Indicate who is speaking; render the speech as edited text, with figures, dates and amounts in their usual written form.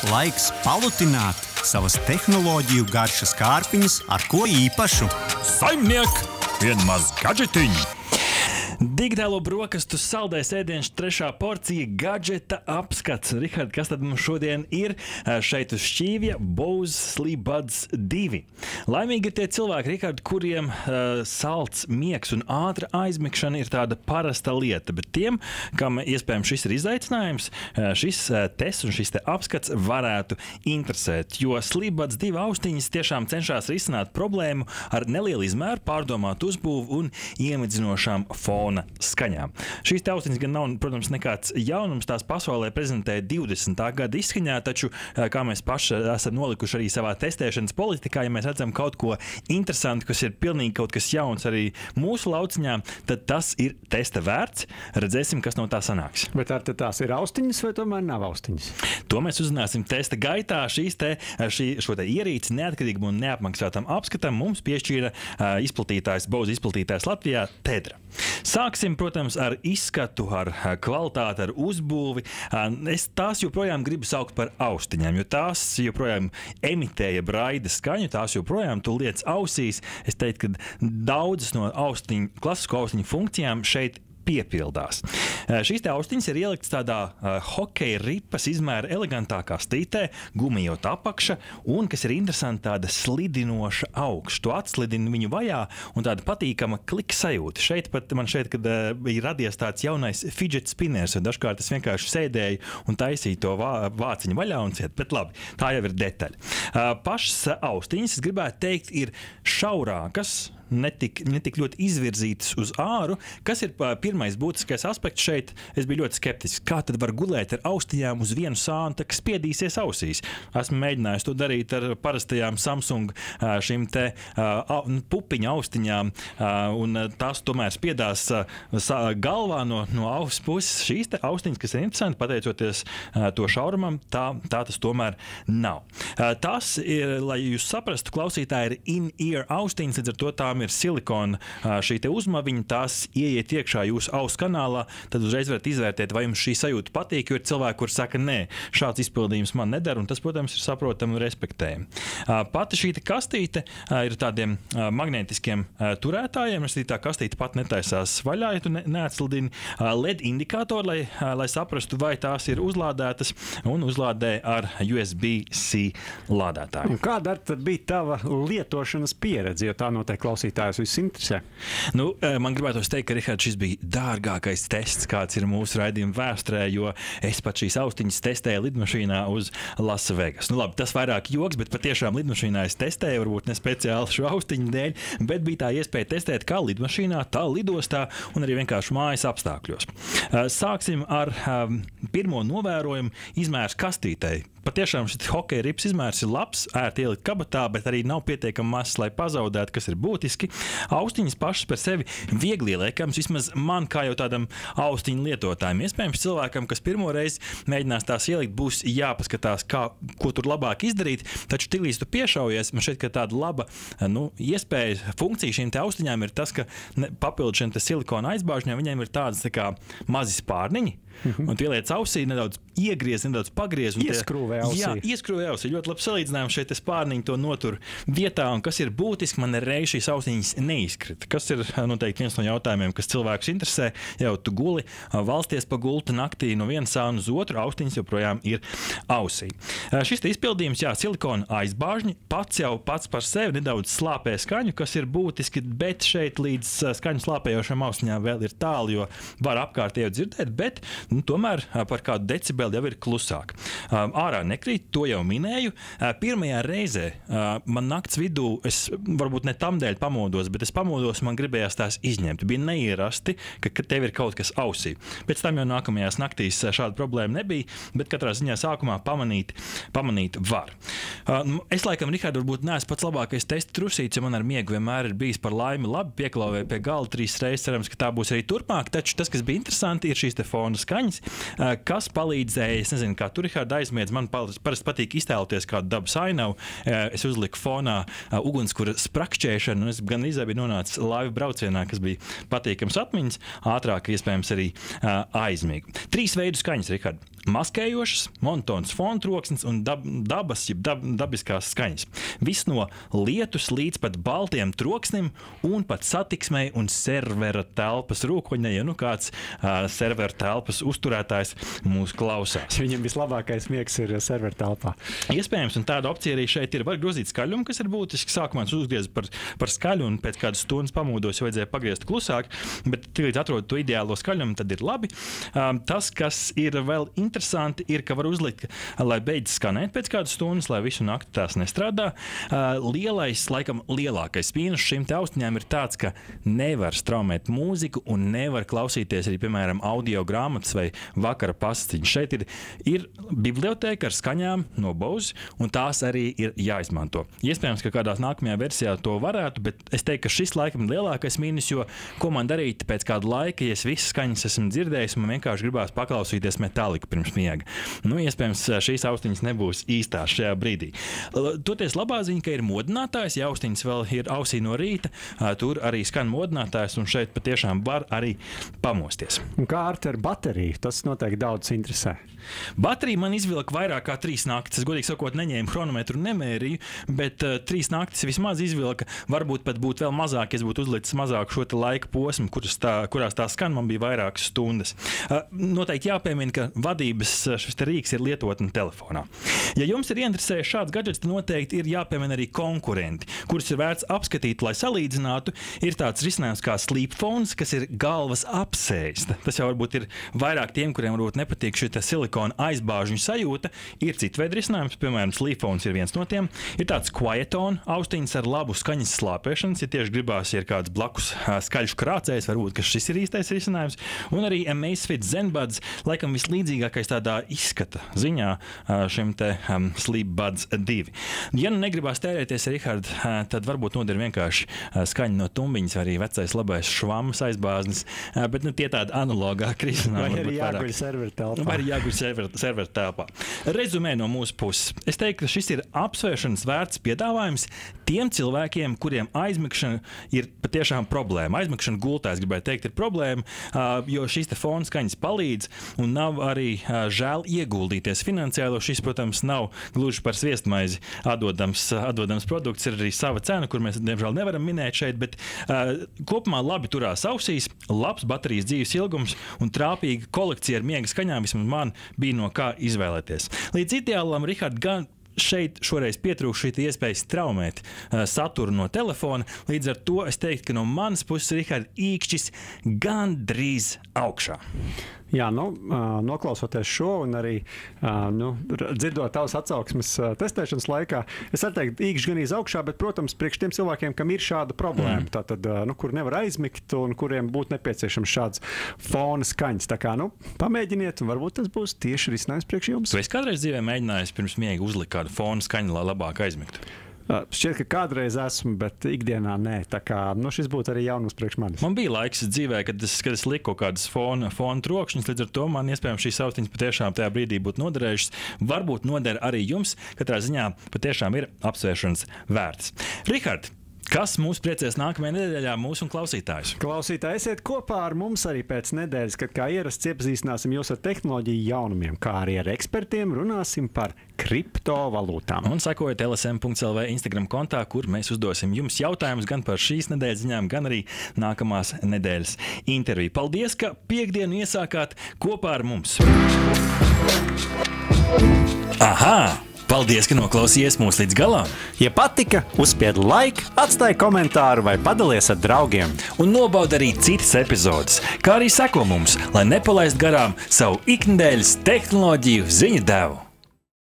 Speaker 1: Laiks palutināt savas tehnoloģiju garšas kārpiņas ar ko īpašu.
Speaker 2: Saimniek, vien maz gadžetiņu!
Speaker 3: Digitālo brokastu saldais ēdiens, trešā porcija gadžeta apskats. Rihard, kas tad mums šodien ir? Šeit uz šķīvja Bose Sleep Buds 2. Laimīgi ir tie cilvēki, Rihard, kuriem salds miegs un ātra aizmigšana ir tāda parasta lieta, bet tiem, kam iespējams šis ir izaicinājums, šis tests un šis te apskats varētu interesēt, jo Sleep Buds 2 austiņas tiešām cenšas risināt problēmu ar nelielu izmēru, pārdomātu uzbūvu un iemidzinošām fona skaņām. Šīs te austiņas gan nav, protams, nekāds jaunums, tās pasaulē prezentēja 20. gada izskaņā, taču, kā mēs paši esam nolikuši arī savā testēšanas politikā, ja mēs redzam kaut ko interesantu, kas ir pilnīgi kaut kas jauns arī mūsu lauciņā, tad tas ir testa vērts. Redzēsim, kas no tā sanāks.
Speaker 4: Bet ar tās ir austiņas vai tomēr nav austiņas?
Speaker 3: To mēs uzzināsim testa gaitā. Šo te ierīci neatkarīgam un neapmaksātam apskatam mums piešķīra Bose izplatītājs Latvijā Tedra. Sāksim, protams, ar izskatu, ar kvalitāti, ar uzbūvi. Es tās joprojām gribu saukt par austiņām, jo tās joprojām emitēja braida skaņu, tās joprojām tu liec ausīs. Es teiktu, ka daudzas no klasisko austiņu funkcijām šeit piepildās. Šīs te austiņas ir ieliktas tādā hokeja ripas izmēra elegantā kastītē, gumijot apakša un, kas ir interesanti, tāda slidinoša augša. Tu atslidini viņu vajā un tāda patīkama klika sajūta. Man šeit, kad bija radies tāds jaunais fidget spinners, un dažkārt es vienkārši sēdēju un taisīju to vāciņu vaļā un ciet, bet labi, tā jau ir detaļa. Pašas austiņas, es gribētu teikt, ir šaurākas, netik ļoti izvirzītas uz āru. Kas ir pirmais būtiskais aspekts šeit? Es biju ļoti skeptisks. Kā tad var gulēt ar austiņām uz vienu sānu, kas spiedīsies ausīs? Esmu mēģinājis to darīt ar parastajām Samsung šīm te pupiņa austiņām, un tās tomēr spiedās galvā no auss puses. Šīs te austiņas, kas ir interesanti, pateicoties to šaurumam, tā tas tomēr nav. Tas ir, lai jūs saprastu, klausītāji, ir in-ear austiņas, līdz ar to tām ir silikona šī te uzmaviņa, tās ieiet iekšā jūsu ausu kanālā, tad uzreiz varat izvērtēt, vai jums šī sajūta patīk, jo ir cilvēki, kur saka, nē, šāds izpildījums man nedara, un tas, protams, ir saprotami un respektējami. Pati šī te kastīte ir tādiem magnētiskiem turētājiem, tā kastīte pat netaisās vaļā, ja tu neatslidini. LED indikātori, lai saprastu, vai tās ir uzlādētas, un uzlādē ar USB-C lādētāju.
Speaker 4: Un kāda tad bija tava lietošanas pieredze, jo tā noteikti klausītājus viss interesē?
Speaker 3: Man gribētos teikt, ka, Rihard, šis bija dārgākais tests, kāds ir mūsu raidījuma vēsturē, jo es pat šīs austiņas testēju lidmašīnā uz Las Vegas. Labi, tas vairāk joks, bet patiešām lidmašīnā es testēju, varbūt ne speciāli šo austiņu dēļ, bet bija tā iespēja testēt kā lidmašīnā, tā lidostā un arī vienkārši mājas apstākļos. Sāksim ar pirmo novērojumu izmērs kastītei. Patiešām šis hokeja rips izmērs ir labs, ērti ielikt kabatā, bet arī nav pietiekami mazs, lai pazaudētu, kas ir būtiski. Austiņas pašas par sevi viegli ieliekams, vismaz man kā jau tādam austiņu lietotājiem. Iespējams, cilvēkam, kas pirmo reizi mēģinās tās ielikt, būs jāpaskatās, ko tur labāk izdarīt, taču tiklīdz tu piešaujies, man šeit, ka tāda laba iespēja, funkcija šīm te austiņām ir tas, ka papildu šiem te silikona aizbāžņiem, viņiem ir tādas tā kā mazi spārniņi, un tu ieliec ausī, nedaudz iegriez, nedaudz pagriez.
Speaker 4: Ieskrūvē ausī.
Speaker 3: Jā, ieskrūvē ausī. Ļoti labi salīdzinājums, šeit spārniņi to notur vietā, un kas ir būtiski, man reiz šīs austiņas neizkrita. Kas ir noteikti viens no jautājumiem, kas cilvēkus interesē. Jau tu guli, valsties pa gultu naktī no viena sāna uz otru, austiņas joprojām ir ausī. Šis te izpildījums, silikona aizbāžņi, pats par sevi nedaudz slāpē skaņu, kas ir būtiski, bet šeit līdz skaņu slāpējošām austiņām vēl ir tālu, jo var apkārtējo dzirdēt, bet tomēr par kādu decibeli jau ir klusāk. Ārā nekrīt, to jau minēju. Pirmajā reizē man nakts vidū, es varbūt ne tam dēļ pamodos, bet es pamodos, man gribējās tās izņemt. Bija neierasti, ka tev ir kaut kas ausī. Pēc tam jau nākamajās naktīs šāda problēma nebija, bet katrā ziņā sākumā pamanīt var. Es laikam, Rihard, varbūt neesmu pats labākais testa trusīts, jo man ar miegu vienmēr ir bijis par laimi labi, pieklauvēju pie gala 3 reizes, cerams, ka tā būs arī turpmāk, taču tas, kas bija interesanti, ir šīs te fona skaņas, kas palīdzēja, es nezinu, kā tu, Rihard, aizmiedz, man parasti patīk iztēloties kādu dabas ainavu. Es uzliku fonā ugunskura sprakšķēšanu, un es gan biju nonācis laivu braucienā, kas bija patīkams atmiņas, ātrāk iespējams arī aizmīgu. 3 veidu skaņas, Rihard. maskējošas, monotons fona troksnis un dabiskās skaņas. Viss no lietus līdz pat baltiem troksnim un pat satiksmei un servera telpas rūkoņai, ja kāds servera telpas uzturētājs mūs klausās.
Speaker 4: Viņam vislabākais miegs ir servera telpā.
Speaker 3: Iespējams, un tāda opcija arī šeit ir. Var grozīt skaļumu, kas ir būtiski. Sākumā es uzgriezu par skaļu un pēc kādas stundas pamūdos vajadzēja pagriezt klusāk, bet tagad atrodu to ideālo skaļumu, tad ir labi. Tas, kas ir vēl interesanti, ir, ka var uzlikt, lai beidz skanēt pēc kādas stundas, lai visu nakti tās nestrādā. Laikam lielākais mīnus šīm te austiņām ir tāds, ka nevar straumēt mūziku un nevar klausīties arī, piemēram, audio grāmatas vai vakara pastiņas. Šeit ir bibliotēka ar skaņām no Bose, un tās arī ir jāizmanto. Iespējams, ka kādās nākamajā versijā to varētu, bet es teiktu, ka šis laikam ir lielākais mīnus, jo ko man darīt pēc kāda laika, ja es visas skaņas esmu dzirdējis, man vienkārši gribās paklausīties Metalliku pirms miega. Iespējams, šīs austiņas nebūs īstās šajā brīdī. Toties labā ziņa, ka ir modinātājs, ja austiņas vēl ir ausī no rīta, tur arī skan modinātājs, un šeit patiešām var arī pamosties.
Speaker 4: Un kā ar bateriju? Tas noteikti daudz interesē.
Speaker 3: Baterija man izvilka vairāk kā 3 naktis. Es godīgi sakot, neņēmu chronometru, nemērīju, bet 3 naktis vismaz izvilka. Varbūt pat būtu vēl mazāk, ja es būtu uzlicis mazāk šo laika posmu, kurās tā skan, man bija vairākas stundas. Noteikti jāpiemina, ka vadības šis rīks ir lietotne telefonā. Ja jums ir ieinteresējis šāds gadžets, tad noteikti ir jāpiemina arī konkurenti, kurus ir vērts apskatīt, lai salīdzinātu. Ir tāds risinājums kā Sleep Phones, kas ir galvas apsēsta. Tas jau varbūt ir vairāk tiem, kuriem varbūt nepatīk šī silikona aizbāžņu sajūta. Ir citi veidi risinājums, piemēram, Sleep Phones ir viens no tiem. Ir tāds Quieton austiņas ar labu skaņas slāpēšanas, ja tieši gribās, ja ir kāds blakus skaļš krācējs, varbūt, ka šis ir īstais risinājums. Un arī Amazfit Zenbuds, laikam vislīdzīgākais tādā izskata ziņā šim te Sleep Buds 2. Ja negribās tērēties, Rihard, tad varbūt noder vienkārši skaņa no tumbiņas, arī vecais labais švams aizbāznis, bet tie tādi analogāki risinājumi.
Speaker 4: Vai arī jāguļ servera telpā.
Speaker 3: Vai arī jāguļ servera telpā. Rezumē no mūsu puses. Es teiktu, ka šis ir apsvēršanas vērts piedāvājums tiem cilvēkiem, kuriem aizmigšana ir patiešām problēma. Aizmigšana gultā, es gribēju teikt, ir problēma, jo šīs te fona skaņas palīdz un nav arī žēl ieguldīties finansiāli. Šis, protams, nav gluži par sviestmaizi atdodams produkts, ir arī sava cena, kur mēs, diemžēl, nevaram minēt šeit, bet kopumā labi turās ausīs, labs baterijas dzīves ilgums un trāpīga kolekcija ar miega skaņām vismaz man bija no kā izvēlēties. Līdz ideālam, Rihard, gan šeit šoreiz pietrūkst šī iespēja straumēt saturu no telefona. Līdz ar to es teiktu, ka no manas puses, Rihard, īkšķis gandrīz augšā.
Speaker 4: Jā, noklausoties šo un arī dzirdot tavas atsauksmes testēšanas laikā, es arī teiktu, īkšķi gan augšā, bet, protams, priekš tiem cilvēkiem, kam ir šāda problēma, tātad, kur nevar aizmigt un kuriem būtu nepieciešams šāds fona skaņas. Tā kā, pamēģiniet, un varbūt tas būs tieši risinājums priekš jums.
Speaker 3: Tu esi kādreiz dzīvē mēģinājis pirms miega uzlikt kādu fona skaņu, lai labāk aizmigtu?
Speaker 4: Šķiet, ka kādreiz esmu, bet ikdienā nē. Tā kā šis būtu arī jaunums priekš manis.
Speaker 3: Man bija laiks dzīvē, kad es liku kādas fona trokšņas, līdz ar to man iespējams šīs austiņas patiešām tajā brīdī būtu noderējušas. Varbūt noder arī jums, katrā ziņā patiešām ir apsvēršanas vērts. Rihard, kas mūs priecēs nākamajā nedēļā mūsu un klausītājus?
Speaker 4: Klausītāji, esiet kopā ar mums arī pēc nedēļas, kad kā ierasts iepazīstināsim jūs ar tehnoloģiju jaunumiem, kā arī ar ekspertiem runāsim par kriptovalūtām.
Speaker 3: Un sekojiet LSM.lv Instagram kontā, kur mēs uzdosim jums jautājumus gan par šīs nedēļas ziņām, gan arī nākamās nedēļas interviju. Paldies, ka piekdienu iesākāt kopā ar mums. Aha! Paldies, ka noklausījies mūs līdz galam!
Speaker 4: Ja patika, uzspied like, atstāj komentāru vai padalies ar draugiem.
Speaker 3: Un nobauda arī citas epizodes, kā arī seko mums, lai nepalaist garām savu iknedēļas tehnoloģiju ziņu devu.